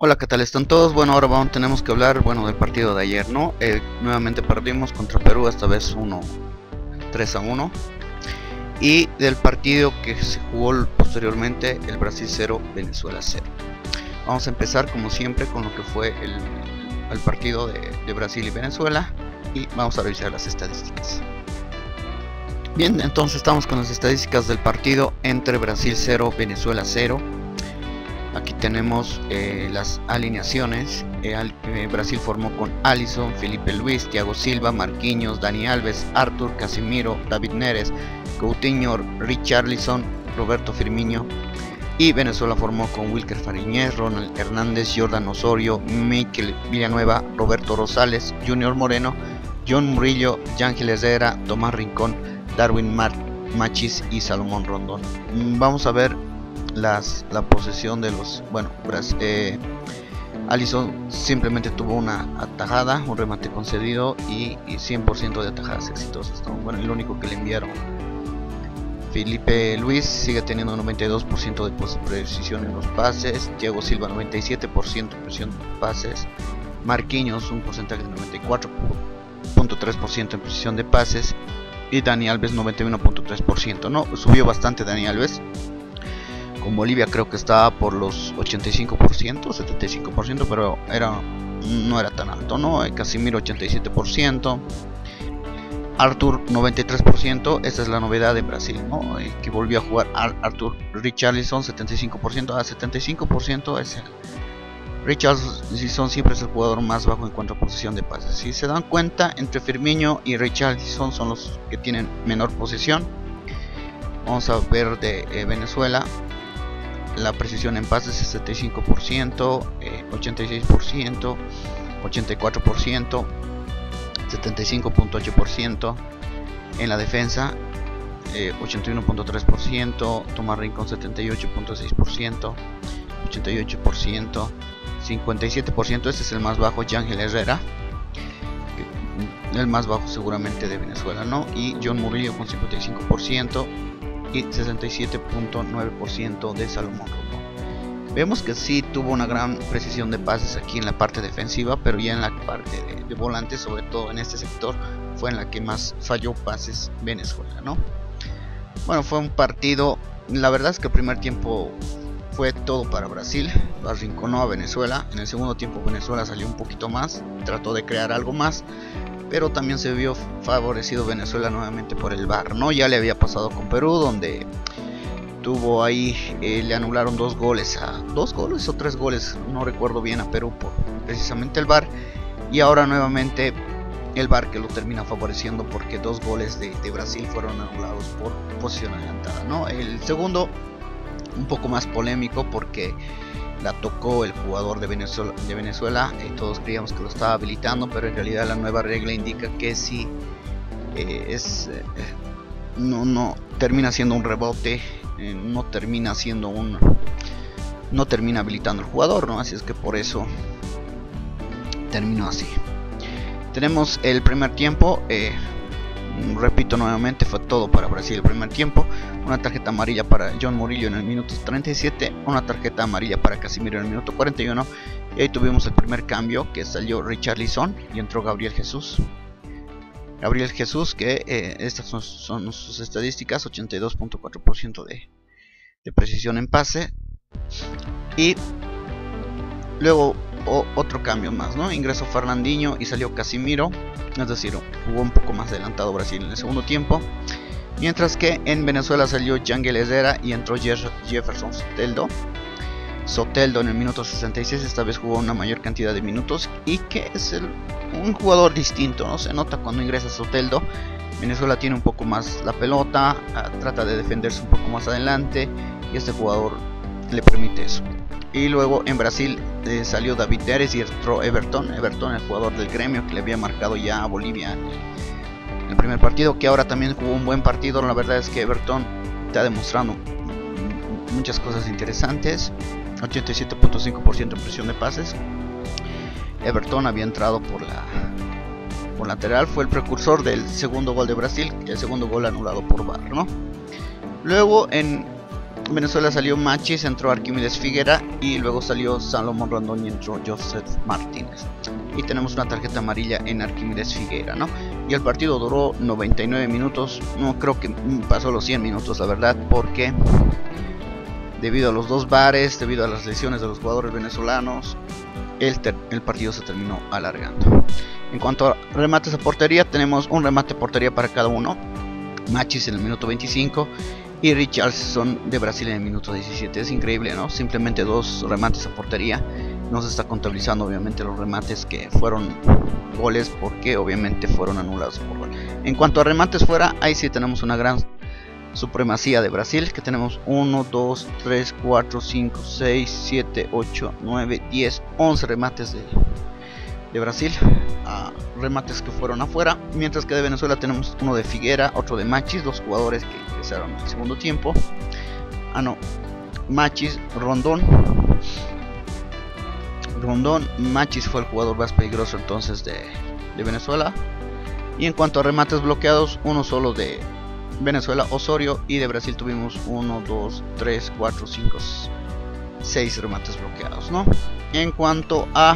Hola, ¿qué tal están todos? Bueno, ahora tenemos que hablar, del partido de ayer, ¿no? Nuevamente perdimos contra Perú, esta vez 3-1. Y del partido que se jugó posteriormente, el Brasil 0, Venezuela 0. Vamos a empezar como siempre con lo que fue el partido de Brasil y Venezuela. Y vamos a revisar las estadísticas. Bien, entonces estamos con las estadísticas del partido entre Brasil 0, Venezuela 0. Aquí tenemos las alineaciones. Brasil formó con Alisson, Felipe Luis, Thiago Silva, Marquinhos, Dani Alves, Arthur, Casemiro, David Neres, Coutinho, Richarlison, Roberto Firmino. Y Venezuela formó con Wilker Fariñez, Ronald Hernández, Jordan Osorio, Mikel Villanueva, Roberto Rosales, Junior Moreno, John Murillo, Yángel Herrera, Tomás Rincón, Darwin Machis y Salomón Rondón. Vamos a ver la posesión de los Alisson simplemente tuvo una atajada, un remate concedido y 100% de atajadas exitosas, ¿no? Bueno, el único que le enviaron. Felipe Luis sigue teniendo un 92% de precisión en los pases, Thiago Silva 97% de precisión en los pases, Marquinhos un porcentaje de 94.3% en precisión de pases y Dani Alves 91.3%, ¿no? Subió bastante Dani Alves. Con Bolivia creo que estaba por los 85%, 75%, pero no era tan alto, ¿no? Casemiro 87%, Arthur 93%, esa es la novedad de Brasil, ¿no? Que volvió a jugar Arthur. Richarlison 75%, a 75% es el Richarlison, siempre es el jugador más bajo en cuanto a posesión de pases. Si se dan cuenta, entre Firmino y Richarlison son los que tienen menor posesión. Vamos a ver de Venezuela. La precisión en pases es 75%, 86%, 84%, 75.8%. En la defensa, 81.3%, Tomás Rincón 78.6%, 88%, 57%, este es el más bajo, Yángel Herrera, el más bajo seguramente de Venezuela, ¿no? Y John Murillo con 55%. Y 67.9% de Salomón Rondón. Vemos que sí tuvo una gran precisión de pases aquí en la parte defensiva, pero ya en la parte de volante, sobre todo en este sector, fue en la que más falló pases Venezuela, ¿no? Bueno, fue un partido, la verdad es que el primer tiempo fue todo para Brasil, arrinconó a Venezuela. En el segundo tiempo Venezuela salió un poquito más, trató de crear algo más, pero también se vio favorecido Venezuela nuevamente por el VAR, ¿no? Ya le había pasado con Perú, donde tuvo ahí, le anularon 2 goles o 3 goles, no recuerdo bien, a Perú por precisamente el VAR, y ahora nuevamente el VAR que lo termina favoreciendo porque 2 goles de Brasil fueron anulados por posición adelantada, ¿no? El segundo un poco más polémico porque la tocó el jugador de Venezuela, todos creíamos que lo estaba habilitando, pero en realidad la nueva regla indica que si no termina siendo un rebote, no termina habilitando el jugador, ¿no? Así es que por eso terminó así. Tenemos el primer tiempo, repito nuevamente, fue todo para Brasil el primer tiempo. Una tarjeta amarilla para John Murillo en el minuto 37, una tarjeta amarilla para Casemiro en el minuto 41, y ahí tuvimos el primer cambio, que salió Richarlison y entró Gabriel Jesús. Que estas son sus estadísticas, 82.4% de precisión en pase. Y luego otro cambio más, ¿no? Ingresó Fernandinho y salió Casemiro, es decir, jugó un poco más adelantado Brasil en el segundo tiempo. Mientras que en Venezuela salió Yángel Herrera y entró Jefferson Soteldo en el minuto 66, esta vez jugó una mayor cantidad de minutos y que es un jugador distinto, ¿no? Se nota cuando ingresa Soteldo. Venezuela tiene un poco más la pelota, trata de defenderse un poco más adelante y este jugador le permite eso. Y luego en Brasil salió David Neres y entró Everton, el jugador del Gremio que le había marcado ya a Bolivia en el primer partido, que ahora también jugó un buen partido. La verdad es que Everton está demostrando muchas cosas interesantes, 87.5% en presión de pases. Everton había entrado por lateral, fue el precursor del segundo gol de Brasil, el segundo gol anulado por VAR, ¿no? Luego en Venezuela salió Machis, entró Arquímedes Figuera y luego salió Salomón Rondón y entró Joseph Martínez. Y tenemos una tarjeta amarilla en Arquímedes Figuera, ¿no? Y el partido duró 99 minutos, no creo que pasó los 100 minutos, la verdad, porque debido a los dos bares, debido a las lesiones de los jugadores venezolanos, el partido se terminó alargando. En cuanto a remates a portería, tenemos un remate a portería para cada uno. Machis en el minuto 25 y Richarlison de Brasil en el minuto 17. Es increíble, ¿no? Simplemente 2 remates a portería. No se está contabilizando obviamente los remates que fueron goles, porque obviamente fueron anulados por gol. En cuanto a remates fuera, ahí sí tenemos una gran supremacía de Brasil, que tenemos 1, 2, 3, 4, 5, 6, 7, 8, 9, 10, 11 remates de Brasil, remates que fueron afuera, mientras que de Venezuela tenemos uno de Figuera, otro de Machis, 2 jugadores que ingresaron al segundo tiempo. Machis, Rondón, Machis fue el jugador más peligroso entonces de Venezuela. Y en cuanto a remates bloqueados, uno solo de Venezuela, Osorio, y de Brasil tuvimos 1, 2, 3, 4, 5, 6 remates bloqueados, ¿no? En cuanto a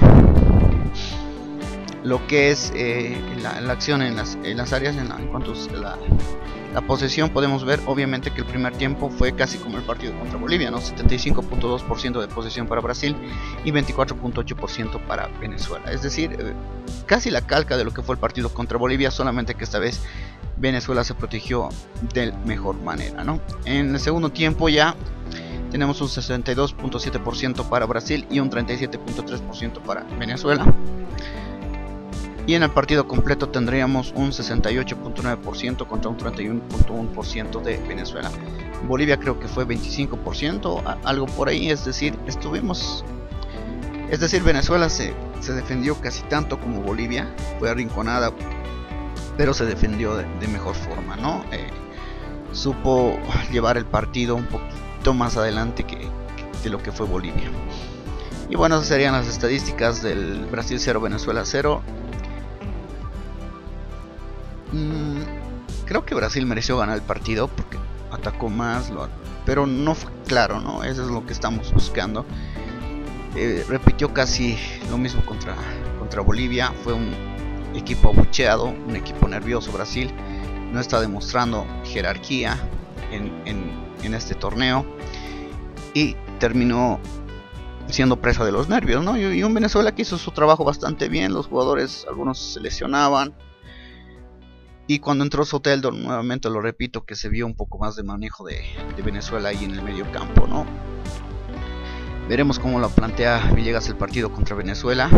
lo que es la acción en las áreas, en cuanto a la posesión, podemos ver obviamente que el primer tiempo fue casi como el partido contra Bolivia, ¿no? 75.2% de posesión para Brasil y 24.8% para Venezuela. Es decir, casi la calca de lo que fue el partido contra Bolivia, solamente que esta vez Venezuela se protegió de mejor manera, ¿no? En el segundo tiempo ya tenemos un 62.7% para Brasil y un 37.3% para Venezuela. Y en el partido completo tendríamos un 68.9% contra un 31.1% de Venezuela. Bolivia creo que fue 25%, algo por ahí, es decir, Venezuela se defendió casi tanto como Bolivia, fue arrinconada, pero se defendió de mejor forma, ¿no? Supo llevar el partido un poquito más adelante que de lo que fue Bolivia. Y bueno, esas serían las estadísticas del Brasil 0, Venezuela 0. Creo que Brasil mereció ganar el partido porque atacó más, pero no fue claro, ¿no? Eso es lo que estamos buscando. Repitió casi lo mismo contra Bolivia. Fue un equipo abucheado, un equipo nervioso. Brasil no está demostrando jerarquía en este torneo y terminó siendo presa de los nervios, ¿no? Y un Venezuela que hizo su trabajo bastante bien. Los jugadores, algunos se lesionaban. Y cuando entró Soteldo, nuevamente lo repito, que se vio un poco más de manejo de Venezuela ahí en el medio campo, ¿no? Veremos cómo lo plantea Villegas el partido contra Venezuela.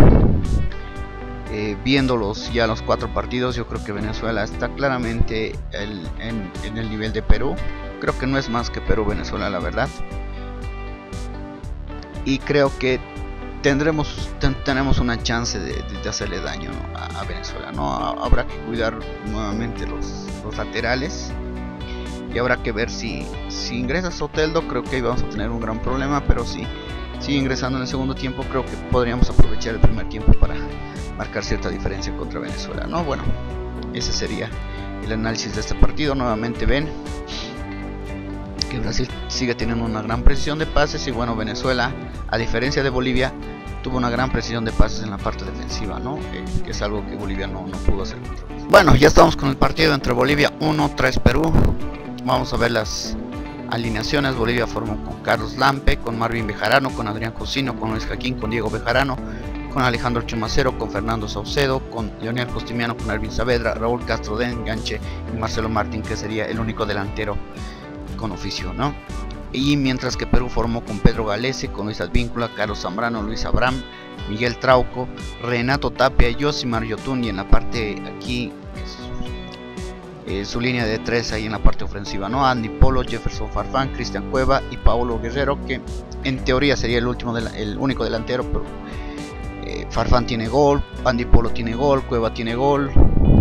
Viéndolos ya los 4 partidos, yo creo que Venezuela está claramente en el nivel de Perú. Creo que no es más que Perú, Venezuela, la verdad. Y creo que tenemos una chance de hacerle daño, ¿no? a Venezuela, ¿no? Habrá que cuidar nuevamente los laterales y habrá que ver si ingresa Soteldo. Creo que ahí vamos a tener un gran problema, pero si sigue ingresando en el segundo tiempo, creo que podríamos aprovechar el primer tiempo para marcar cierta diferencia contra Venezuela, ¿no? Bueno, ese sería el análisis de este partido. Nuevamente ven que Brasil sigue teniendo una gran precisión de pases y bueno, Venezuela, a diferencia de Bolivia, tuvo una gran precisión de pases en la parte defensiva, ¿no? Que es algo que Bolivia no pudo hacer. Bueno, ya estamos con el partido entre Bolivia 1-3 Perú. Vamos a ver las alineaciones. Bolivia formó con Carlos Lampe, con Marvin Bejarano, con Adrián Cosino, con Luis Jaquín, con Diego Bejarano, con Alejandro Chumacero, con Fernando Saucedo, con Leonel Costimiano, con Ervin Saavedra, Raúl Castro de enganche y Marcelo Martín, que sería el único delantero con oficio, ¿no? Y mientras que Perú formó con Pedro Galese, con Luis Advíncula, Carlos Zambrano, Luis Abraham, Miguel Trauco, Renato Tapia, Yosimar Yotun, y en la parte aquí su línea de 3 ahí en la parte ofensiva, ¿no? Andy Polo, Jefferson Farfán, Cristian Cueva y Paolo Guerrero, que en teoría sería el único delantero, pero Farfán tiene gol, Andy Polo tiene gol, Cueva tiene gol.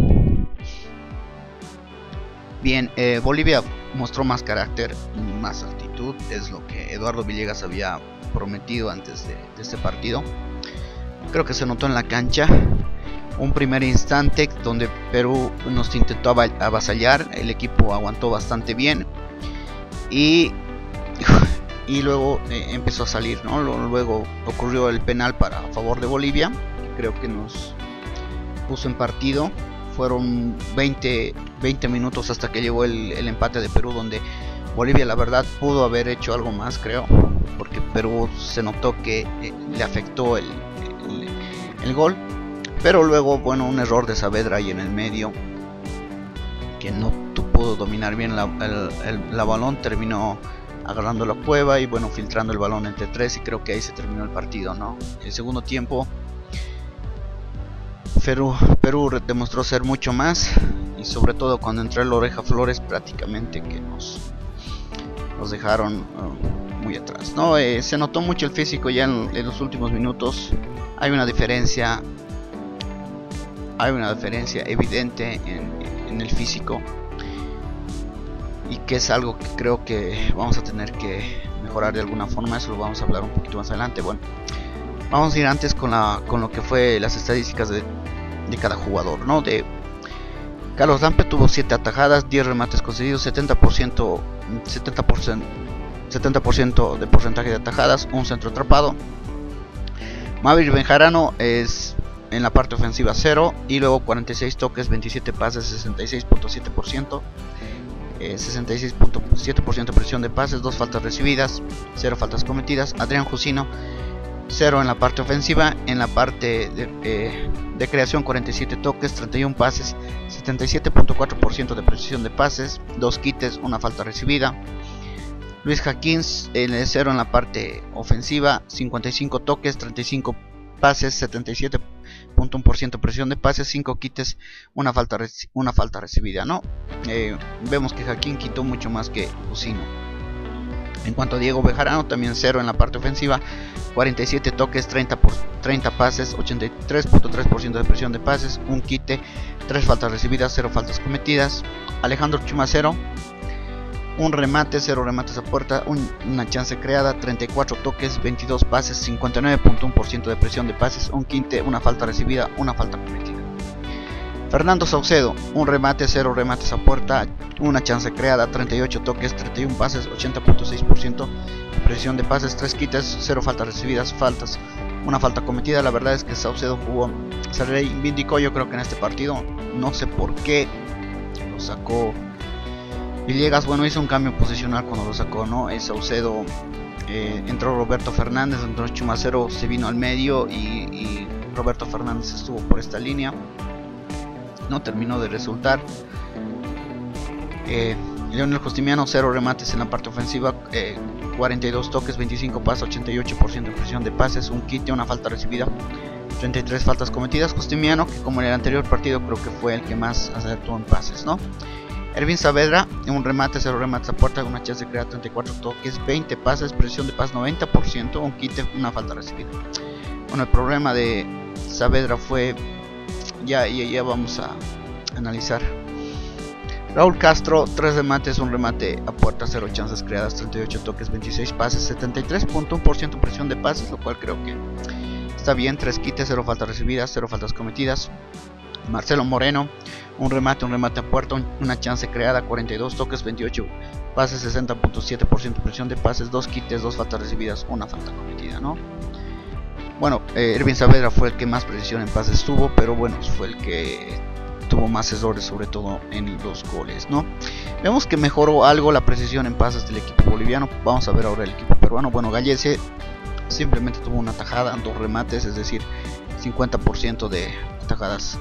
Bien, Bolivia mostró más carácter, más actitud, es lo que Eduardo Villegas había prometido antes de este partido. Creo que se notó en la cancha un primer instante donde Perú nos intentó avasallar, el equipo aguantó bastante bien y y luego empezó a salir, ¿no? Luego ocurrió el penal a favor de Bolivia, que creo que nos puso en partido. Fueron 20 minutos hasta que llegó el empate de Perú, donde Bolivia la verdad pudo haber hecho algo más, creo, porque Perú se notó que le afectó el gol, pero luego, bueno, un error de Saavedra ahí en el medio, que no pudo dominar bien la balón, terminó agarrando la cueva y bueno, filtrando el balón entre tres, y creo que ahí se terminó el partido, ¿no? El segundo tiempo Perú demostró ser mucho más, y sobre todo cuando entró el Oreja Flores prácticamente que nos dejaron muy atrás, ¿no? Se notó mucho el físico ya en los últimos minutos. Hay una diferencia evidente en el físico, y que es algo que creo que vamos a tener que mejorar de alguna forma. Eso lo vamos a hablar un poquito más adelante. Bueno, vamos a ir antes con lo que fue las estadísticas de cada jugador, ¿no? Carlos Lampe tuvo 7 atajadas, 10 remates concedidos, 70% de porcentaje de atajadas, un centro atrapado. Maverick Bejarano es en la parte ofensiva 0, y luego 46 toques, 27 pases, 66.7%, 66.7% de presión de pases, 2 faltas recibidas, 0 faltas cometidas. Adrián Jusino 0 en la parte ofensiva. En la parte de creación, 47 toques, 31 pases, 77.4% de precisión de pases, 2 quites, 1 falta recibida. Luis Jaquins 0 en la parte ofensiva, 55 toques, 35 pases, 77.1% de precisión de pases, 5 quites, una falta recibida, ¿no? Vemos que Jaquín quitó mucho más que Jusino. En cuanto a Diego Bejarano, también 0 en la parte ofensiva, 47 toques, 30 pases, 83.3% de presión de pases, un quite, 3 faltas recibidas, 0 faltas cometidas. Alejandro Chumacero, un remate, 0 remates a puerta, una chance creada, 34 toques, 22 pases, 59.1% de presión de pases, un quinte, una falta recibida, una falta cometida. Fernando Saucedo, un remate, 0 remates a puerta, una chance creada, 38 toques, 31 pases, 80.6% de presión de pases, 3 quites, 0 faltas recibidas, una falta cometida. La verdad es que Saucedo se reivindicó, yo creo que en este partido, no sé por qué lo sacó Villegas. Bueno, hizo un cambio posicional cuando lo sacó, ¿no? Saucedo, entró Roberto Fernández, entonces Chumacero se vino al medio y Roberto Fernández estuvo por esta línea. No terminó de resultar. Leonel Justiniano, 0 remates en la parte ofensiva, 42 toques, 25 pases, 88% de presión de pases, un quite, una falta recibida, 33 faltas cometidas. Justiniano, que como en el anterior partido creo que fue el que más acertó en pases, ¿no? Ervin Saavedra, un remate, 0 remates a puerta, una chance de crear, 34 toques, 20 pases, presión de pases 90%, un quite, una falta recibida. Bueno, el problema de Saavedra fue, ya vamos a analizar. Raúl Castro, 3 remates, un remate a puerta, 0 chances creadas, 38 toques, 26 pases, 73.1% presión de pases, lo cual creo que está bien. 3 quites, 0 faltas recibidas, 0 faltas cometidas. Marcelo Moreno, un remate a puerta, una chance creada, 42 toques, 28 pases, 60.7% presión de pases, 2 quites, 2 faltas recibidas, una falta cometida, ¿no? Bueno, Ervin Saavedra fue el que más precisión en pases tuvo, pero bueno, fue el que tuvo más errores, sobre todo en los goles, ¿no? Vemos que mejoró algo la precisión en pases del equipo boliviano. Vamos a ver ahora el equipo peruano. Bueno, Gallese simplemente tuvo una tajada, 2 remates, es decir, 50% de tajadas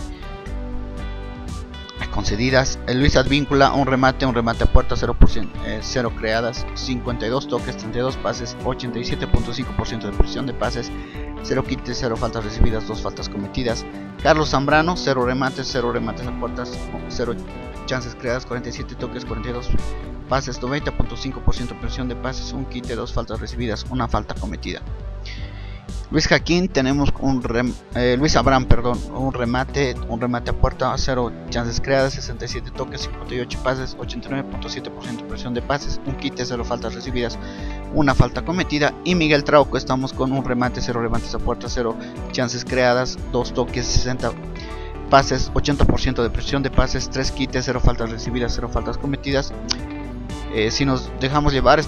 concedidas. Luis Advíncula, un remate a puerta, 0 creadas, 52 toques, 32 pases, 87.5% de presión de pases, 0 quites, 0 faltas recibidas, 2 faltas cometidas. Carlos Zambrano, 0 remates a puertas, 0 chances creadas, 47 toques, 42 pases, 90.5% de presión de pases, un quite, 2 faltas recibidas, una falta cometida. Luis Jaquín, tenemos Luis Abraham, un remate a puerta, 0 chances creadas, 67 toques, 58 pases, 89.7% de presión de pases, un quite, 0 faltas recibidas, una falta cometida. Y Miguel Trauco, estamos con un remate, 0 remates a puerta, 0 chances creadas, 2 toques, 60 pases, 80% de presión de pases, 3 quites, 0 faltas recibidas, 0 faltas cometidas. Si nos dejamos llevar, estamos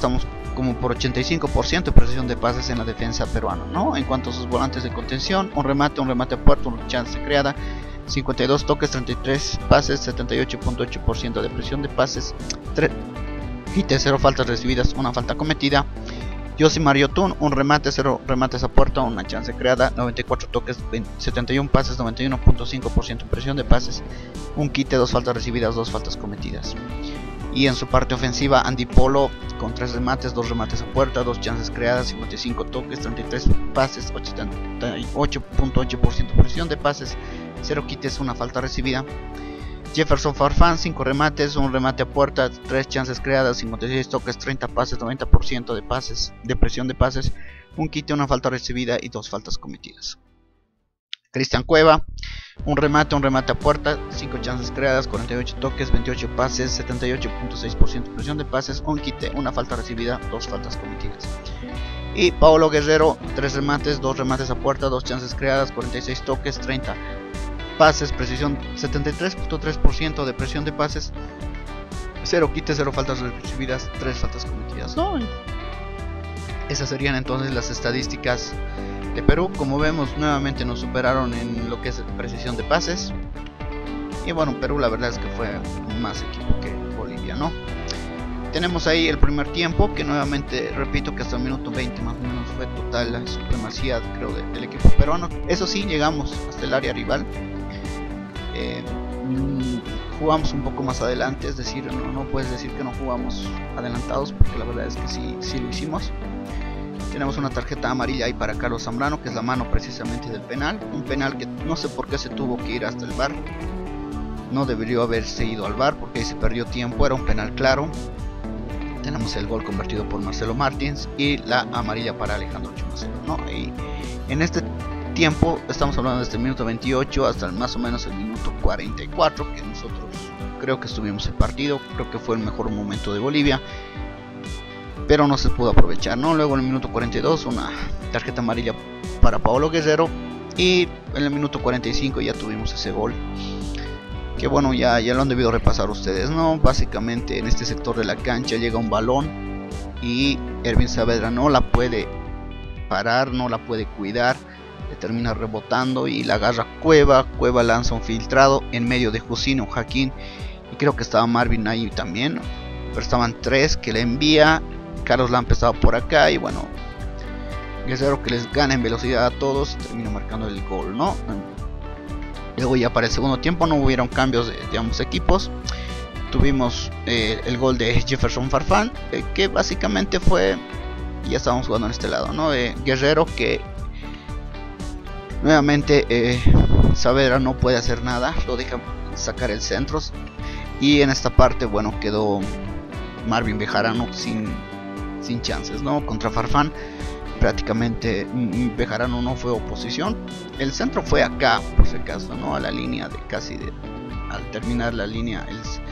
como por 85% de precisión de pases en la defensa peruana, ¿no? En cuanto a sus volantes de contención, un remate a puerta, una chance creada, 52 toques, 33 pases, 78.8% de precisión de pases, 3 quites, 0 faltas recibidas, una falta cometida. Josimar Yotun, un remate, 0 remates a puerta, una chance creada, 94 toques, 71 pases, 91.5% de presión de pases, un quite, 2 faltas recibidas, 2 faltas cometidas. Y en su parte ofensiva, Andy Polo con 3 remates, 2 remates a puerta, 2 chances creadas, 55 toques, 33 pases, 88.8% de presión de pases, 0 quites, una falta recibida. Jefferson Farfán, 5 remates, 1 remate a puerta, 3 chances creadas, 56 toques, 30 pases, 90% de pases, de presión de pases, un quite, una falta recibida y 2 faltas cometidas. Cristian Cueva, un remate a puerta, 5 chances creadas, 48 toques, 28 pases, 78.6% de presión de pases, un quite, una falta recibida, 2 faltas cometidas. Y Paolo Guerrero, 3 remates, 2 remates a puerta, 2 chances creadas, 46 toques, 30 pases, precisión 73.3% de presión de pases, 0 quites, 0 faltas recibidas, 3 faltas cometidas, ¿no? Esas serían entonces las estadísticas de Perú. Como vemos, nuevamente nos superaron en lo que es precisión de pases. Y bueno, Perú la verdad es que fue más equipo que Bolivia, ¿no? Tenemos ahí el primer tiempo, que nuevamente repito que hasta el minuto 20 más o menos fue total la supremacía, creo, del equipo peruano. Eso sí, llegamos hasta el área rival. Jugamos un poco más adelante, es decir, no puedes decir que no jugamos adelantados, porque la verdad es que sí lo hicimos. Tenemos una tarjeta amarilla ahí para Carlos Zambrano, que es la mano precisamente del penal. Un penal que no sé por qué se tuvo que ir hasta el VAR. No debería haberse ido al VAR porque ahí se perdió tiempo, era un penal claro. Tenemos el gol convertido por Marcelo Martins y la amarilla para Alejandro Chumacero, ¿no? Y en este tiempo, estamos hablando desde el minuto 28 hasta más o menos el minuto 44, que nosotros creo que estuvimos el partido, creo que fue el mejor momento de Bolivia, pero no se pudo aprovechar, ¿no? Luego en el minuto 42 una tarjeta amarilla para Paolo Guerrero, y en el minuto 45 ya tuvimos ese gol, que bueno, ya lo han debido repasar ustedes, ¿no? Básicamente en este sector de la cancha llega un balón y Ervin Saavedra no la puede parar, no la puede cuidar, le termina rebotando y la agarra Cueva lanza un filtrado en medio de Jusino, Joaquín, y creo que estaba Marvin ahí también, pero estaban 3 que le envía. Carlos Lampe estaba por acá y bueno, Guerrero, que les gana en velocidad a todos, termina marcando el gol, ¿no? Luego ya para el segundo tiempo no hubieron cambios de ambos equipos. Tuvimos el gol de Jefferson Farfán, que básicamente fue, ya estábamos jugando en este lado, ¿no? Guerrero, que nuevamente Saavedra no puede hacer nada, lo deja sacar el centro, y en esta parte, bueno, quedó Marvin Bejarano sin chances, ¿no? Contra Farfán prácticamente Bejarano no fue oposición. El centro fue acá, por si acaso, ¿no? A la línea de casi al terminar la línea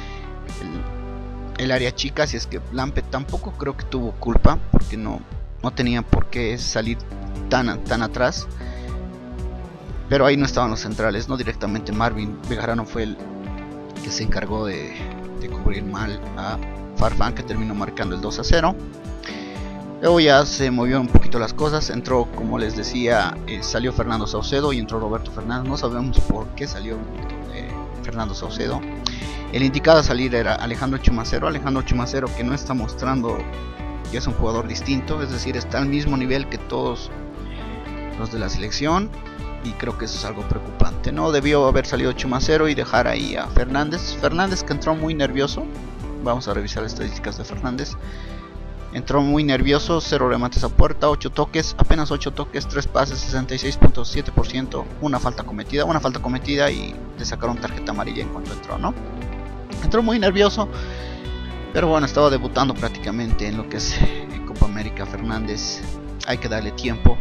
el área chica. Así es que Lampe tampoco creo que tuvo culpa, porque no tenía por qué salir tan atrás. Pero ahí no estaban los centrales, ¿no? Directamente Marvin Bejarano fue el que se encargó de cubrir mal a Farfán, que terminó marcando el 2-0. Luego ya se movió un poquito las cosas, entró, como les decía, salió Fernando Saucedo y entró Roberto Fernández. No sabemos por qué salió Fernando Saucedo. El indicado a salir era Alejandro Chumacero, que no está mostrando que es un jugador distinto, es decir, está al mismo nivel que todos los de la selección, y creo que eso es algo preocupante, ¿no? Debió haber salido Chumacero y dejar ahí a Fernández, que entró muy nervioso. Vamos a revisar las estadísticas de Fernández. Entró muy nervioso, 0 remates a puerta, 8 toques, apenas 8 toques, 3 pases, 66.7%, una falta cometida y le sacaron tarjeta amarilla en cuanto entró, ¿no? Entró muy nervioso, pero bueno, estaba debutando prácticamente en lo que es Copa América Fernández, hay que darle tiempo.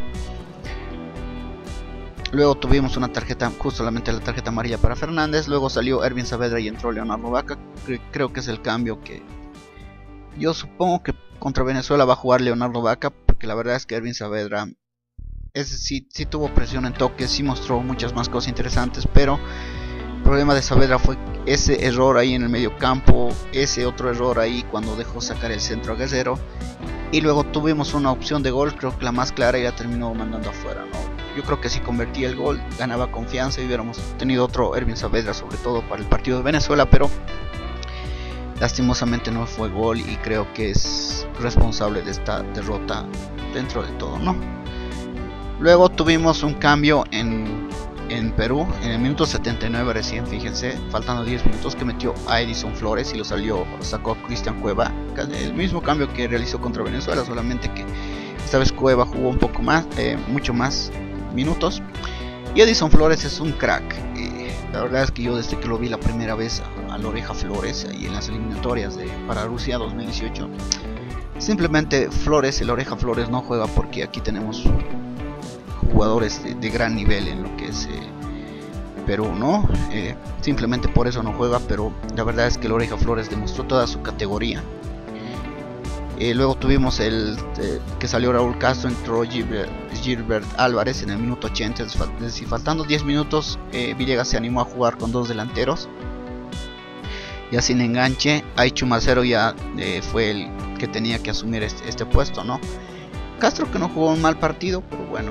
Luego tuvimos una tarjeta, justamente la tarjeta amarilla para Fernández. Luego salió Ervin Saavedra y entró Leonardo Vaca. Creo que es el cambio que yo supongo que contra Venezuela va a jugar Leonardo Vaca, porque la verdad es que Ervin Saavedra sí tuvo presión en toques, sí mostró muchas más cosas interesantes, pero el problema de Saavedra fue ese error ahí en el medio campo, ese otro error ahí cuando dejó sacar el centro a Guerrero, y luego tuvimos una opción de gol, creo que la más clara, y la terminó mandando afuera, ¿no? Yo creo que si convertía el gol ganaba confianza y hubiéramos tenido otro Ervin Saavedra, sobre todo para el partido de Venezuela, pero lastimosamente no fue gol y creo que es responsable de esta derrota dentro de todo, ¿no? Luego tuvimos un cambio en Perú en el minuto 79 recién, fíjense, faltando 10 minutos, que metió a Edison Flores y lo sacó a Cristian Cueva, el mismo cambio que realizó contra Venezuela, solamente que esta vez Cueva jugó un poco más, mucho más minutos, y Edison Flores es un crack. La verdad es que yo desde que lo vi la primera vez a la Oreja Flores ahí en las eliminatorias para Rusia 2018, simplemente Flores, el Oreja Flores no juega porque aquí tenemos jugadores de gran nivel en lo que es Perú, ¿no? Simplemente por eso no juega, pero la verdad es que el Oreja Flores demostró toda su categoría. Luego tuvimos que salió Raúl Castro, entró Gilbert Álvarez en el minuto 80, es decir, faltando 10 minutos, Villegas se animó a jugar con dos delanteros, ya sin enganche. Ahí Chumacero ya fue el que tenía que asumir este puesto, ¿no? Castro, que no jugó un mal partido, pero bueno.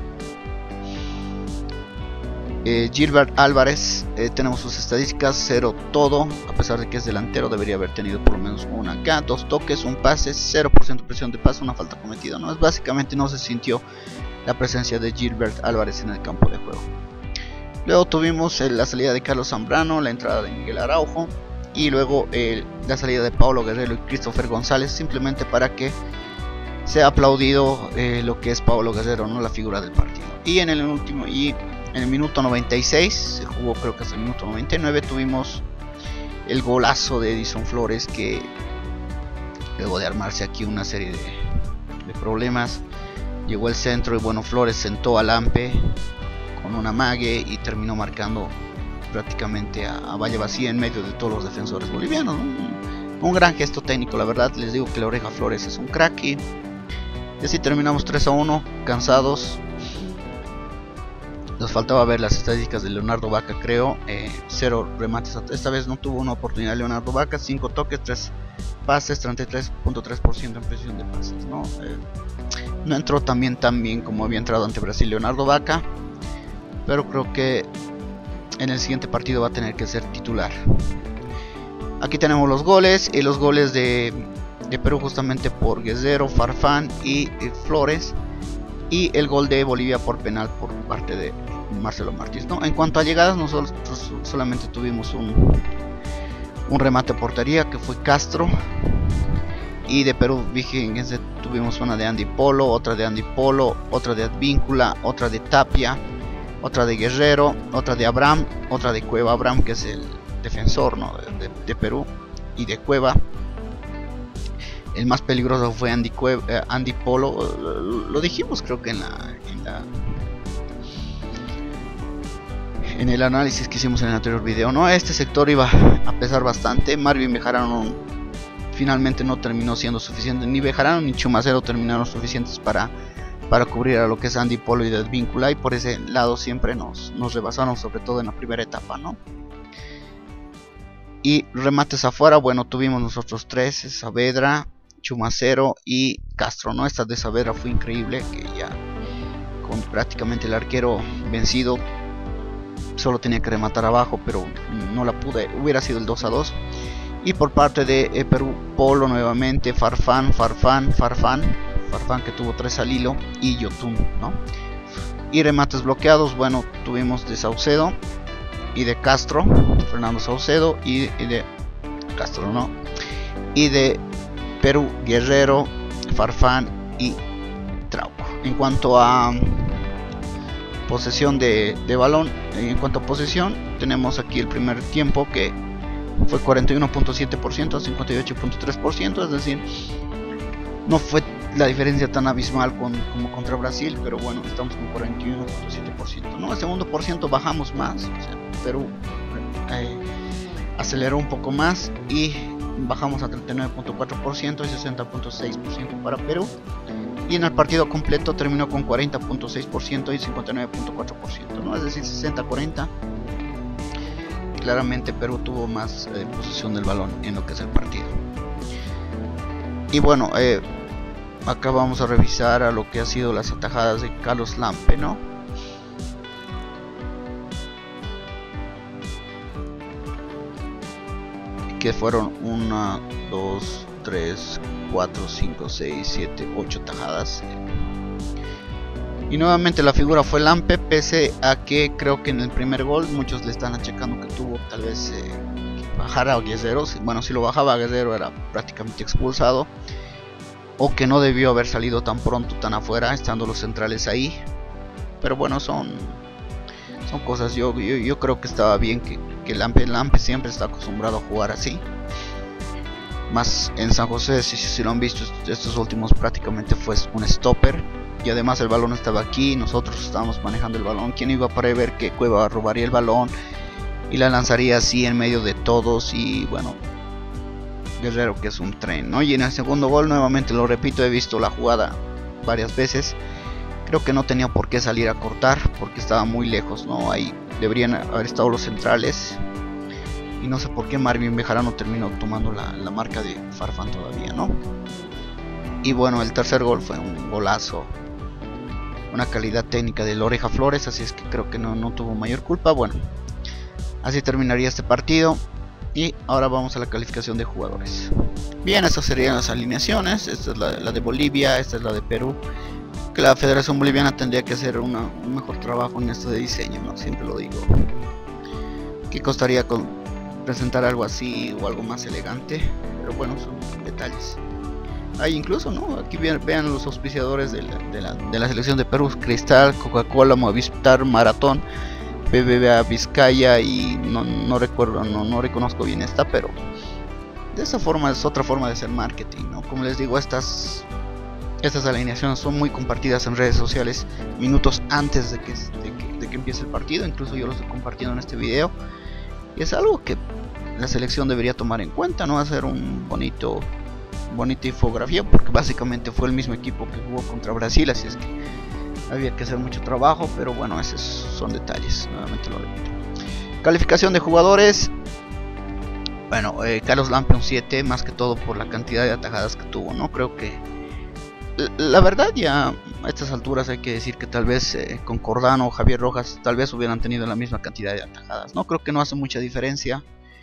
Gilbert Álvarez, tenemos sus estadísticas, 0 todo, a pesar de que es delantero, debería haber tenido por lo menos una acá, 2 toques, un pase, 0% presión de pase, una falta cometida, ¿no? Básicamente no se sintió la presencia de Gilbert Álvarez en el campo de juego. Luego tuvimos la salida de Carlos Zambrano, la entrada de Miguel Araujo, y luego la salida de Paulo Guerrero y Christopher González, simplemente para que sea aplaudido lo que es Paulo Guerrero, ¿no? La figura del partido. Y en el minuto 96, se jugó creo que hasta el minuto 99, tuvimos el golazo de Edison Flores, que luego de armarse aquí una serie de problemas, llegó al centro y bueno, Flores sentó al Lampe con una mague y terminó marcando prácticamente a Valle Vacía en medio de todos los defensores bolivianos, ¿no? Un gran gesto técnico, la verdad. Les digo que la Oreja Flores es un crack. Y así terminamos 3-1, cansados. Nos faltaba ver las estadísticas de Leonardo Vaca, creo. 0 remates. Esta vez no tuvo una oportunidad Leonardo Vaca. 5 toques, 3 pases, 33.3% en precisión de pases, ¿no? No entró tan bien como había entrado ante Brasil Leonardo Vaca, pero creo que en el siguiente partido va a tener que ser titular. Aquí tenemos los goles, y los goles de Perú justamente por Guerrero, Farfán y Flores, y el gol de Bolivia por penal por parte de Marcelo Martins, ¿no? En cuanto a llegadas, nosotros solamente tuvimos un remate a portería, que fue Castro, y de Perú fíjense, tuvimos una de Andy Polo, otra de Andy Polo, otra de Advíncula, otra de Tapia, otra de Guerrero, otra de Abraham, otra de Cueva. Abraham, que es el defensor, ¿no? de Perú, y de Cueva. El más peligroso fue Andy Polo. Lo dijimos creo que en el análisis que hicimos en el anterior video, ¿no? Este sector iba a pesar bastante. Marvin Bejarano finalmente no terminó siendo suficiente, ni Bejarano ni Chumacero terminaron suficientes para cubrir a lo que es Andy Polo y de Advíncula, y por ese lado siempre nos rebasaron, sobre todo en la primera etapa, ¿no? Y remates afuera, bueno, tuvimos nosotros 3, Saavedra, Chumacero y Castro, ¿no? Esta de Saavedra fue increíble, que ya con prácticamente el arquero vencido solo tenía que rematar abajo, pero no la pude, hubiera sido el 2-2. Y por parte de Perú, Polo nuevamente, Farfán, que tuvo 3 al hilo, y Yotun, ¿no? Y remates bloqueados, bueno, tuvimos de Saucedo y de Castro, Fernando Saucedo y de Castro, ¿no? Y de Perú, Guerrero, Farfán y Trauco. En cuanto a posesión de balón, tenemos aquí el primer tiempo, que fue 41.7% a 58.3%, es decir, no fue la diferencia tan abismal como contra Brasil, pero bueno, estamos con 41.7%, ¿no? El segundo por ciento bajamos más, o sea, Perú aceleró un poco más y bajamos a 39.4% y 60.6% para Perú, y en el partido completo terminó con 40.6% y 59.4%, ¿no? Es decir, 60-40. Claramente Perú tuvo más posesión del balón en lo que es el partido. Y bueno, acá vamos a revisar a lo que ha sido las atajadas de Carlos Lampe, ¿no? Que fueron 1, 2, 3, 4, 5, 6, 7, 8 tajadas. Y nuevamente la figura fue Lampe, pese a que creo que en el primer gol muchos le están achacando que tuvo tal vez que bajar a Guerrero. Bueno, si lo bajaba a Guerrero era prácticamente expulsado, o que no debió haber salido tan pronto, tan afuera, estando los centrales ahí. Pero bueno, son cosas. Yo creo que estaba bien que Lampe siempre está acostumbrado a jugar así. Más en San José, si lo han visto, estos últimos prácticamente fue un stopper. Y además el balón estaba aquí, nosotros estábamos manejando el balón. ¿Quién iba a prever que Cueva robaría el balón y la lanzaría así en medio de todos? Y bueno, Guerrero, que es un tren, ¿no? Y en el segundo gol, nuevamente lo repito, he visto la jugada varias veces. Creo que no tenía por qué salir a cortar porque estaba muy lejos, ¿no? Ahí deberían haber estado los centrales. Y no sé por qué Marvin Bejarano terminó tomando la marca de Farfán todavía, ¿no? Y bueno, el tercer gol fue un golazo, una calidad técnica de Oreja Flores, así es que creo que no tuvo mayor culpa. Bueno, así terminaría este partido. Y ahora vamos a la calificación de jugadores. Bien, estas serían las alineaciones. Esta es la de Bolivia, esta es la de Perú. Que la Federación Boliviana tendría que hacer un mejor trabajo en esto de diseño, ¿no? Siempre lo digo. ¿Qué costaría presentar algo así o algo más elegante? Pero bueno, son detalles. Ahí incluso, ¿no? Aquí vean los auspiciadores de la selección de Perú: Cristal, Coca-Cola, Movistar, Maratón, BBVA Vizcaya y no recuerdo, no reconozco bien esta, pero de esa forma es otra forma de hacer marketing, ¿no? Como les digo, estas alineaciones son muy compartidas en redes sociales minutos antes de que empiece el partido. Incluso yo lo estoy compartiendo en este video y es algo que la selección debería tomar en cuenta, ¿no? Hacer un bonita infografía, porque básicamente fue el mismo equipo que jugó contra Brasil, así es que había que hacer mucho trabajo, pero bueno, esos son detalles, nuevamente lo repito. Calificación de jugadores. Bueno, Carlos Lampe un 7, más que todo por la cantidad de atajadas que tuvo, ¿no? Creo que la verdad ya a estas alturas hay que decir que tal vez con Cordano o Javier Rojas tal vez hubieran tenido la misma cantidad de atajadas, ¿no? Creo que no hace mucha diferencia.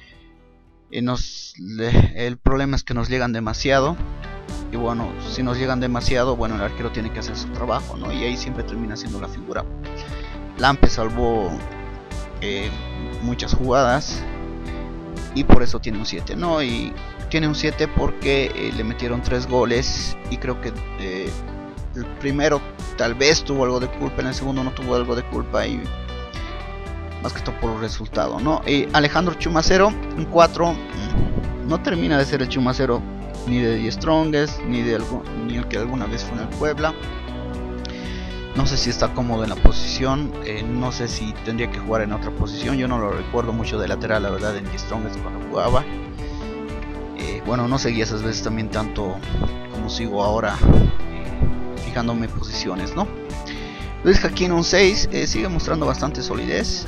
El problema es que nos llegan demasiado. Y bueno, si nos llegan demasiado, bueno, el arquero tiene que hacer su trabajo, ¿no? Y ahí siempre termina siendo la figura. Lampe salvó muchas jugadas y por eso tiene un 7, ¿no? Y tiene un 7 porque le metieron 3 goles y creo que el primero tal vez tuvo algo de culpa, en el segundo no tuvo algo de culpa, y más que todo por el resultado, ¿no? Alejandro Chumacero, un 4, no termina de ser el Chumacero ni de Die Strongest, ni el que alguna vez fue en el Puebla. No sé si está cómodo en la posición, no sé si tendría que jugar en otra posición. Yo no lo recuerdo mucho de lateral, la verdad, en Die Strongest cuando jugaba. Bueno, no seguía esas veces también tanto como sigo ahora, fijándome en posiciones, ¿no? Luis Jaquín un 6, sigue mostrando bastante solidez.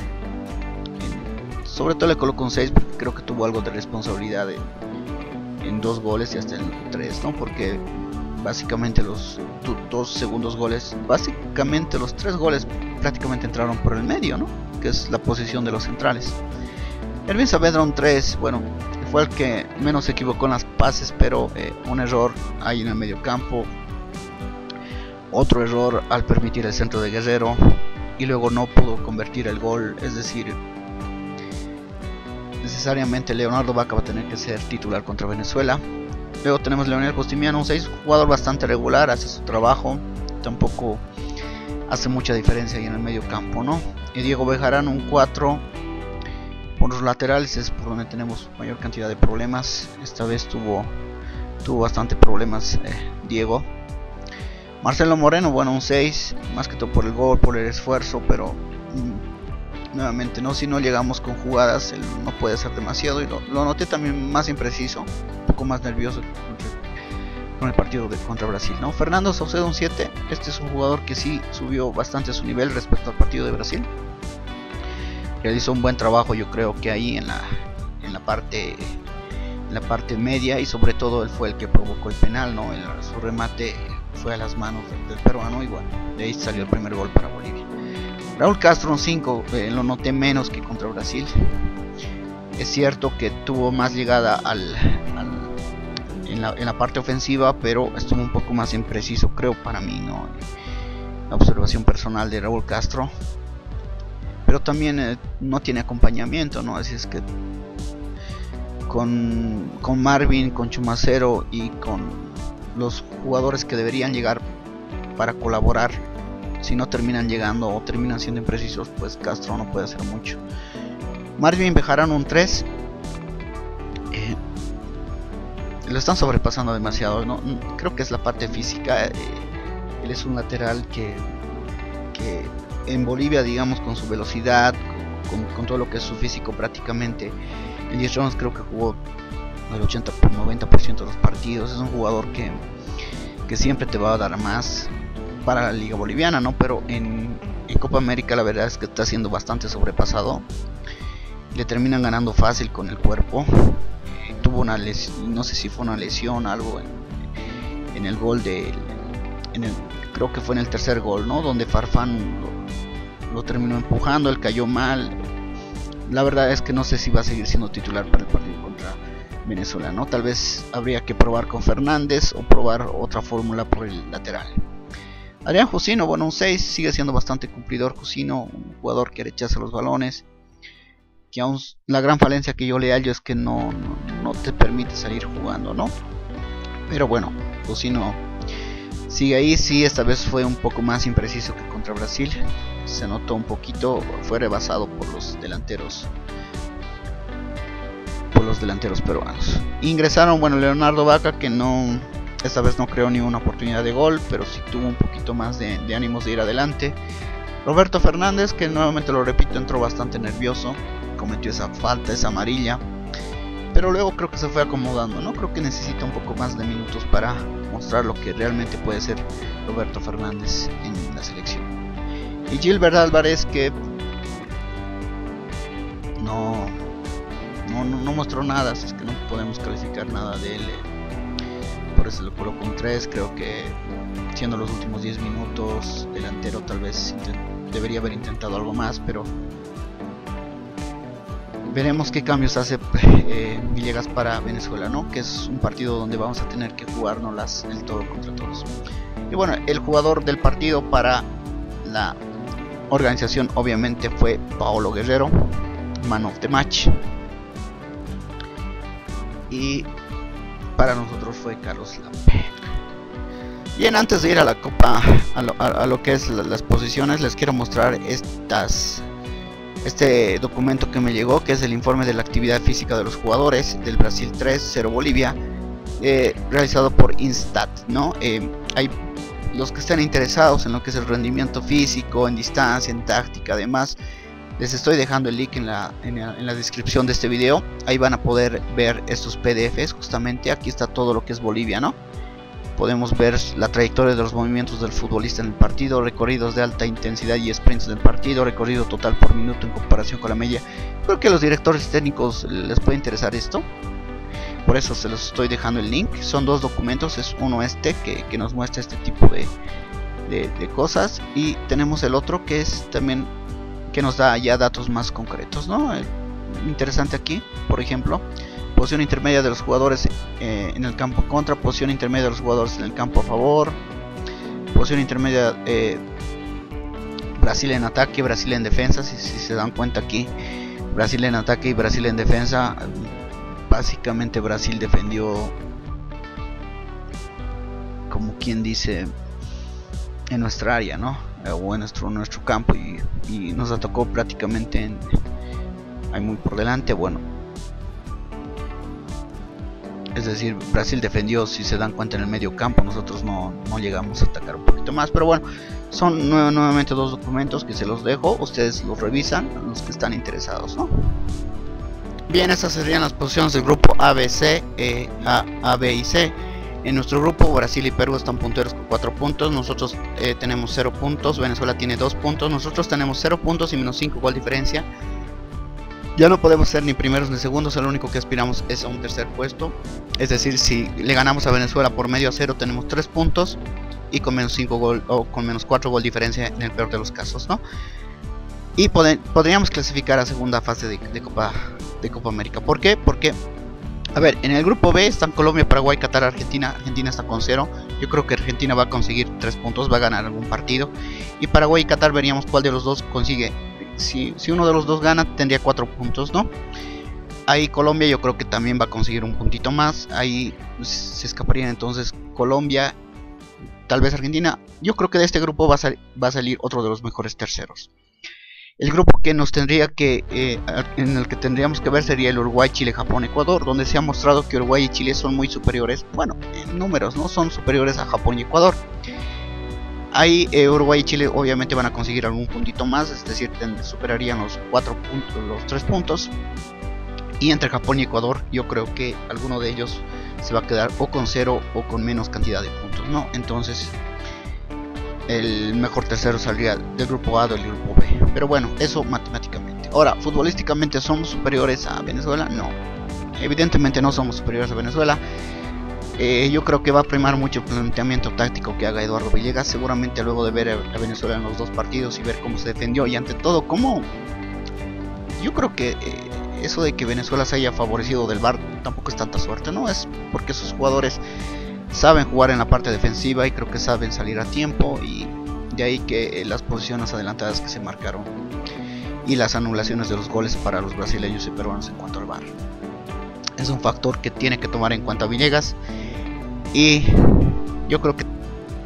Sobre todo le coloco un 6 porque creo que tuvo algo de responsabilidad en 2 goles y hasta en 3, ¿no? Porque básicamente los 2 segundos goles, básicamente los 3 goles prácticamente entraron por el medio, ¿no? Que es la posición de los centrales. Elvin Saavedra un 3, bueno, fue el que menos se equivocó en las pases, pero un error ahí en el medio campo, otro error al permitir el centro de Guerrero y luego no pudo convertir el gol. Es decir, necesariamente Leonardo Vaca va a tener que ser titular contra Venezuela. Luego tenemos Leonel Postimiano un 6, jugador bastante regular, hace su trabajo, tampoco hace mucha diferencia ahí en el medio campo, ¿no? Y Diego Bejarano un 4, por los laterales es por donde tenemos mayor cantidad de problemas. Esta vez tuvo bastante problemas Diego. Marcelo Moreno, bueno, un 6, más que todo por el gol, por el esfuerzo, pero nuevamente, ¿no? Si no llegamos con jugadas, él no puede hacer demasiado, y lo noté también más impreciso, un poco más nervioso con el partido contra Brasil, ¿no? Fernando Saucedo un 7, este es un jugador que sí subió bastante su nivel respecto al partido de Brasil. Realizó un buen trabajo, yo creo que ahí en la parte media, y sobre todo él fue el que provocó el penal, ¿no? Su remate fue a las manos del peruano y bueno, de ahí salió el primer gol para Bolivia. Raúl Castro un 5, lo noté menos que contra Brasil. Es cierto que tuvo más llegada en la parte ofensiva, pero estuvo un poco más impreciso, creo, para mí, ¿no? La observación personal de Raúl Castro. Pero también no tiene acompañamiento, ¿no? Así es que con Marvin, con Chumacero y con los jugadores que deberían llegar para colaborar, si no terminan llegando o terminan siendo imprecisos, pues Castro no puede hacer mucho. Marvin Bejarano un 3. Lo están sobrepasando demasiado, ¿no? Creo que es la parte física. Él es un lateral que en Bolivia, digamos, con su velocidad, con todo lo que es su físico prácticamente, el 10 Jones creo que jugó el 80-90% de los partidos. Es un jugador que siempre te va a dar más para la liga boliviana, ¿no? Pero en Copa América la verdad es que está siendo bastante sobrepasado. Le terminan ganando fácil con el cuerpo. Tuvo una lesión, no sé si fue una lesión, algo en el gol creo que fue en el tercer gol, ¿no? Donde Farfán lo terminó empujando, él cayó mal. La verdad es que no sé si va a seguir siendo titular para el partido contra Venezuela, ¿no? Tal vez habría que probar con Fernández o probar otra fórmula por el lateral. Adrián Jusino, bueno, un 6, sigue siendo bastante cumplidor Jusino, un jugador que rechaza los balones, que aún la gran falencia que yo le hallo es que no te permite salir jugando, ¿no? Pero bueno, Jusino sigue ahí. Sí, esta vez fue un poco más impreciso que contra Brasil, se notó un poquito, fue rebasado por los delanteros peruanos. Ingresaron, bueno, Leonardo Vaca, que esta vez no creó ni una oportunidad de gol, pero sí tuvo un poquito más de ánimos de ir adelante. Roberto Fernández, que nuevamente lo repito, entró bastante nervioso, cometió esa falta, esa amarilla, pero luego creo que se fue acomodando, ¿no? Creo que necesita un poco más de minutos para mostrar lo que realmente puede ser Roberto Fernández en la selección. Y Gilbert Álvarez, que no mostró nada, así es que no podemos calificar nada de él, por eso lo coloco un 3. Creo que siendo los últimos 10 minutos delantero, tal vez debería haber intentado algo más, pero veremos qué cambios hace Villegas para Venezuela, ¿no? Que es un partido donde vamos a tener que jugarnos el todo contra todos. Y bueno, el jugador del partido para la organización obviamente fue Paolo Guerrero, man of the match, y para nosotros fue Carlos Lampe. Bien, antes de ir a la Copa, a lo que es las posiciones, les quiero mostrar este documento que me llegó, que es el informe de la actividad física de los jugadores del Brasil 3-0 Bolivia, realizado por Instat, ¿no? Hay los que estén interesados en lo que es el rendimiento físico, en distancia, en táctica, además les estoy dejando el link en la descripción de este video. Ahí van a poder ver estos PDFs. Justamente aquí está todo lo que es Bolivia, ¿no? Podemos ver la trayectoria de los movimientos del futbolista en el partido, recorridos de alta intensidad y sprints del partido, recorrido total por minuto en comparación con la media. Creo que a los directores técnicos les puede interesar esto, por eso se los estoy dejando el link. Son dos documentos, es uno que nos muestra este tipo de cosas, y tenemos el otro que es también que nos da ya datos más concretos, ¿no? Interesante aquí, por ejemplo, posición intermedia de los jugadores en el campo contra, posición intermedia de los jugadores en el campo a favor, posición intermedia, Brasil en ataque, Brasil en defensa. Si se dan cuenta aquí, Brasil en ataque y Brasil en defensa. Básicamente Brasil defendió, como quien dice, en nuestra área, ¿no? O en nuestro campo, y nos atacó prácticamente ahí muy por delante. Bueno, es decir, Brasil defendió, si se dan cuenta, en el medio campo. Nosotros no llegamos a atacar un poquito más, pero bueno, son nuevamente dos documentos que se los dejo, ustedes los revisan, los que están interesados, ¿no? Bien, estas serían las posiciones del grupo A, B, C, A, B y C. En nuestro grupo, Brasil y Perú están punteros con 4 puntos, nosotros tenemos 0 puntos, Venezuela tiene 2 puntos, nosotros tenemos 0 puntos y menos 5 gol diferencia. Ya no podemos ser ni primeros ni segundos, lo único que aspiramos es a un tercer puesto. Es decir, si le ganamos a Venezuela por medio a 0 tenemos 3 puntos, y con menos 5 gol o con menos 4 gol diferencia en el peor de los casos, ¿no? Y podríamos clasificar a segunda fase de Copa América. ¿Por qué? Porque, a ver, en el grupo B están Colombia, Paraguay, Qatar, Argentina. Argentina está con 0. Yo creo que Argentina va a conseguir 3 puntos, va a ganar algún partido. Y Paraguay y Qatar veríamos cuál de los dos consigue. Si uno de los dos gana, tendría 4 puntos, ¿no? Ahí Colombia yo creo que también va a conseguir un puntito más. Ahí se escaparían entonces Colombia, tal vez Argentina. Yo creo que de este grupo va a salir otro de los mejores terceros. El grupo que nos tendría que en el que tendríamos que ver sería el Uruguay, Chile, Japón, Ecuador, donde se ha mostrado que Uruguay y Chile son muy superiores, bueno, en números, no son superiores a Japón y Ecuador. Ahí Uruguay y Chile obviamente van a conseguir algún puntito más, es decir, superarían los 3 puntos. Y entre Japón y Ecuador yo creo que alguno de ellos se va a quedar o con 0 o con menos cantidad de puntos, ¿no? Entonces el mejor tercero saldría del grupo A o del grupo B. Pero bueno, eso matemáticamente. Ahora, futbolísticamente, ¿somos superiores a Venezuela? No. Evidentemente no somos superiores a Venezuela. Yo creo que va a primar mucho el planteamiento táctico que haga Eduardo Villegas. Seguramente luego de ver a Venezuela en los dos partidos y ver cómo se defendió y ante todo cómo... Yo creo que eso de que Venezuela se haya favorecido del VAR tampoco es tanta suerte, ¿no? Es porque sus jugadores saben jugar en la parte defensiva y creo que saben salir a tiempo, y de ahí que las posiciones adelantadas que se marcaron y las anulaciones de los goles para los brasileños y peruanos en cuanto al VAR es un factor que tiene que tomar en cuenta Villegas. Y yo creo que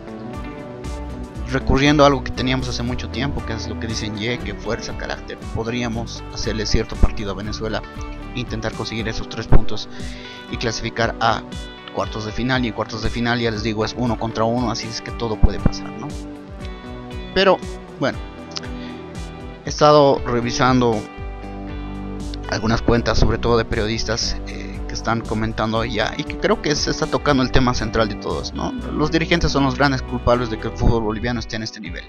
recurriendo a algo que teníamos hace mucho tiempo, que es lo que dicen que fuerza, carácter, podríamos hacerle cierto partido a Venezuela, intentar conseguir esos 3 puntos y clasificar a cuartos de final. Y en cuartos de final, ya les digo, es 1 contra 1, así es que todo puede pasar, ¿no? Pero bueno, he estado revisando algunas cuentas, sobre todo de periodistas que están comentando ya, y que creo que se está tocando el tema central de todos, ¿no? Los dirigentes son los grandes culpables de que el fútbol boliviano esté en este nivel.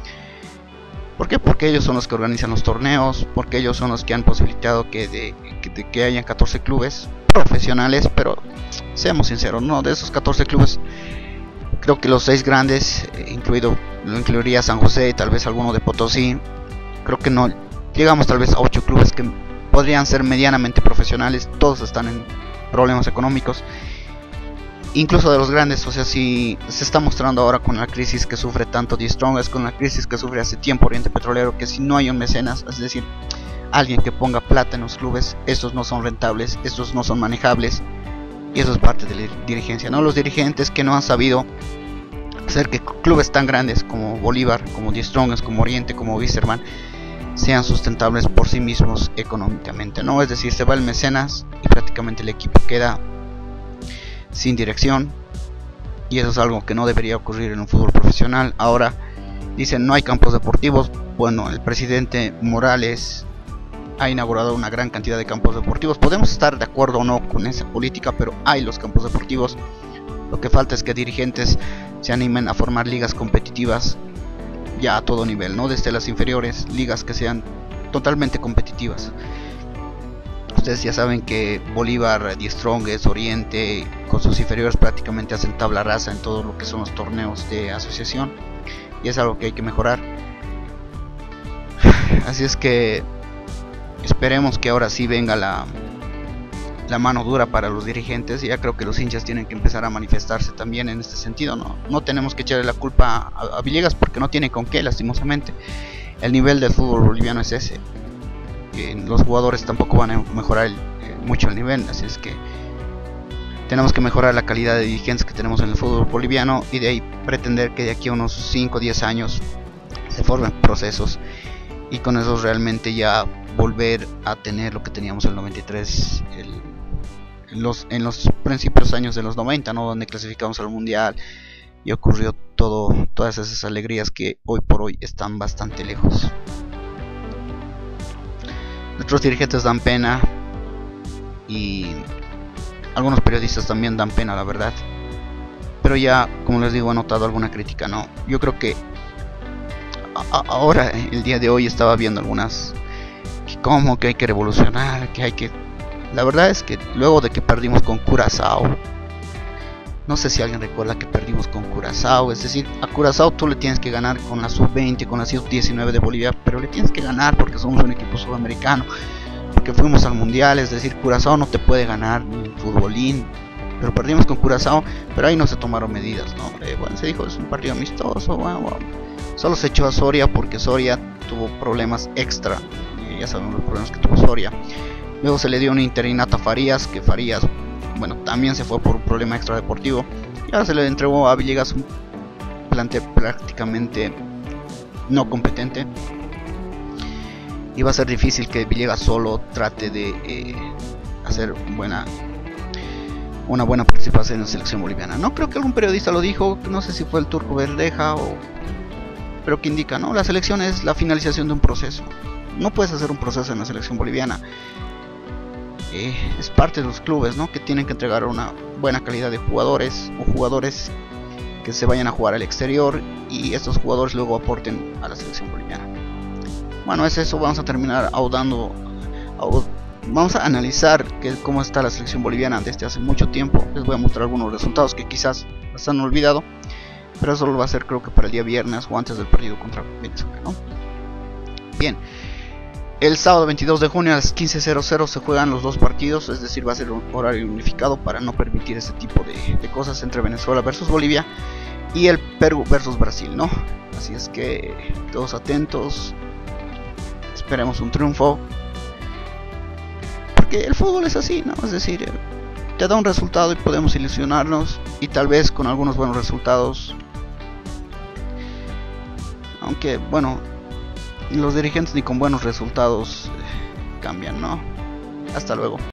¿Por qué? Porque ellos son los que organizan los torneos, porque ellos son los que han posibilitado que hayan 14 clubes profesionales, pero seamos sinceros, ¿no? De esos 14 clubes, creo que los 6 grandes, lo incluiría San José y tal vez alguno de Potosí, creo que no llegamos tal vez a 8 clubes que podrían ser medianamente profesionales. Todos están en problemas económicos, incluso de los grandes. O sea, si se está mostrando ahora con la crisis que sufre tanto The Strongest, con la crisis que sufre hace tiempo Oriente Petrolero, que si no hay un mecenas, es decir, alguien que ponga plata en los clubes, estos no son rentables, estos no son manejables, y eso es parte de la dirigencia, ¿no? Los dirigentes que no han sabido hacer que clubes tan grandes como Bolívar, como The Strongest, como Oriente, como Wisterman sean sustentables por sí mismos económicamente, ¿no? Es decir, se va el mecenas y prácticamente el equipo queda sin dirección, y eso es algo que no debería ocurrir en un fútbol profesional. Ahora dicen no hay campos deportivos. Bueno, el presidente Morales ha inaugurado una gran cantidad de campos deportivos. Podemos estar de acuerdo o no con esa política, pero hay los campos deportivos. Lo que falta es que dirigentes se animen a formar ligas competitivas ya a todo nivel, ¿no? Desde las inferiores, ligas que sean totalmente competitivas. Ustedes ya saben que Bolívar, The Strongest, Oriente, con sus inferiores prácticamente hacen tabla rasa en todo lo que son los torneos de asociación, y es algo que hay que mejorar. Así es que esperemos que ahora sí venga la mano dura para los dirigentes. Y ya creo que los hinchas tienen que empezar a manifestarse también en este sentido, ¿no? No tenemos que echarle la culpa a Villegas, porque no tiene con qué, lastimosamente. El nivel del fútbol boliviano es ese. Los jugadores tampoco van a mejorar mucho el nivel, así es que tenemos que mejorar la calidad de dirigentes que tenemos en el fútbol boliviano, y de ahí pretender que de aquí a unos 5 o 10 años se formen procesos, y con eso realmente ya volver a tener lo que teníamos en el 93, en los principios años de los 90, ¿no? Donde clasificamos al mundial y ocurrió todas esas alegrías que hoy por hoy están bastante lejos. Nuestros dirigentes dan pena, y algunos periodistas también dan pena, la verdad. Pero ya, como les digo, he notado alguna crítica, ¿no? Yo creo que ahora, el día de hoy, estaba viendo algunas que hay que revolucionar, que hay que... La verdad es que luego de que perdimos con Curazao, No sé si alguien recuerda que perdimos con Curazao, es decir, a Curazao tú le tienes que ganar con la sub-20, con la sub-19 de Bolivia, pero le tienes que ganar porque somos un equipo sudamericano, porque fuimos al mundial, es decir, Curazao no te puede ganar ni en futbolín, pero perdimos con Curazao, pero ahí no se tomaron medidas, ¿no? Bueno, se dijo es un partido amistoso, bueno, solo se echó a Soria porque Soria tuvo problemas extra, ya sabemos los problemas que tuvo Soria. Luego se le dio una interinata a Farías, que Farías, bueno, también se fue por un problema extra deportivo. Y ahora se le entregó a Villegas un plantel prácticamente no competente. Y va a ser difícil que Villegas solo trate de hacer una buena participación en la selección boliviana. No creo que algún periodista lo dijo, no sé si fue el Turco Verdeja pero que indica, ¿no? La selección es la finalización de un proceso. No puedes hacer un proceso en la selección boliviana. Es parte de los clubes, ¿no? Que tienen que entregar una buena calidad de jugadores o jugadores que se vayan a jugar al exterior y estos jugadores luego aporten a la selección boliviana. Bueno, es eso. Vamos a terminar vamos a analizar cómo está la selección boliviana desde hace mucho tiempo. Les voy a mostrar algunos resultados que quizás los han olvidado, pero eso lo va a hacer creo que para el día viernes o antes del partido contra Venezuela, ¿no? Bien. El sábado 22 de junio a las 15:00 se juegan los dos partidos, es decir, va a ser un horario unificado para no permitir este tipo de cosas entre Venezuela versus Bolivia y el Perú versus Brasil, ¿no? Así es que todos atentos, esperemos un triunfo, porque el fútbol es así, ¿no? Es decir, te da un resultado y podemos ilusionarnos y tal vez con algunos buenos resultados, aunque bueno, los dirigentes ni con buenos resultados cambian, ¿no? Hasta luego.